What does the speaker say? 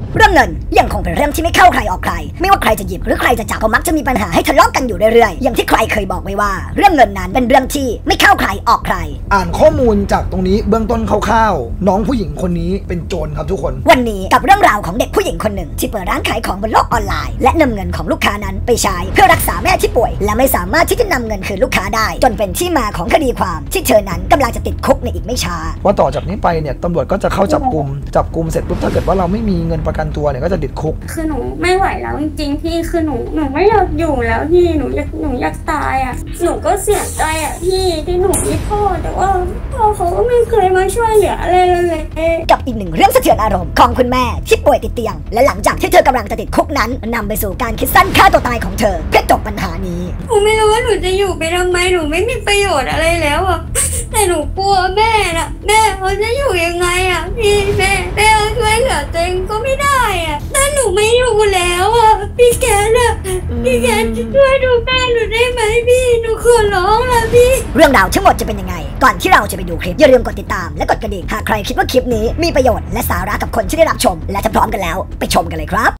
เรื่องเงินยังคงเป็นเรื่องที่ไม่เข้าใครออกใครไม่ว่าใครจะหยิบหรือใครจะจับก็มักจะมีปัญหาให้ทะเลาะกันอยู่เรื่อยๆอย่างที่ใครเคยบอกไว้ว่าเรื่องเงินนั้นเป็นเรื่องที่ไม่เข้าใครออกใครอ่านข้อมูลจากตรงนี้เบื้องต้นคร่าวๆน้องผู้หญิงคนนี้เป็นโจรครับทุกคนวันนี้กับเรื่องราวของเด็กผู้หญิงคนหนึ่งที่เปิดร้านขายของบนโลกออนไลน์และนำเงินของลูกค้านั้นไปใช้เพื่อรักษาแม่ที่ป่วยและไม่สามารถที่จะนำเงินคืนลูกค้าได้จนเป็นที่มาของคดีความที่เธอนั้นกำลังจะติดคุกในอีกไม่ช้าว่าต่อจากนี้ไปเนี่ยตำรวจก็จะเข้าจับกลุ่มเสร็จปุ๊บถ้าเกิดว่าเราไม่มีเงินประกันตัวเนี่ยก็จะติดคุกคือหนูไม่ไหวแล้วจริงๆพี่คือหนูไม่อยากอยู่แล้วพี่หนูอยากตายอ่ะหนูก็เสียใจอ่ะพี่ที่หนูมีพ่อแต่ว่าพ่อเขาก็ไม่เคยมาช่วยเหลืออะไรเลยกับอีกหนึ่งเรื่องสะเทือนอารมณ์ของคุณแม่ที่ป่วยติดเตียงและหลังจากที่เธอกำลังจะติดคุกนั้นนำไปสู่การคิดสั้นฆ่าตัวตายของเธอเพื่อจบปัญหานี้หนูไม่รู้ว่าหนูจะอยู่ไปทำไมหนูไม่มีประโยชน์อะไรแล้วอ่ะแต่หนูกลัวแม่น่ะแม่เขาจะอยู่ยังไงอ่ะพี่แม่เขาช่วยเหลือตัวเองก็ไม่ได้อ่ะถ้าหนูไม่อยู่แล้วอ่ะพี่แกช่วยดูแม่หนูได้ไหมพี่หนูขอร้องละพี่เรื่องราวทั้งหมดจะเป็นยังไงก่อนที่เราจะไปดูคลิปอย่าลืมกดติดตามและกดกระดิ่งหากใครคิดว่าคลิปนี้มีประโยชน์และสาระกับคนที่ได้รับชมและถ้าพร้อมกันแล้วไปชมกันเลยครับ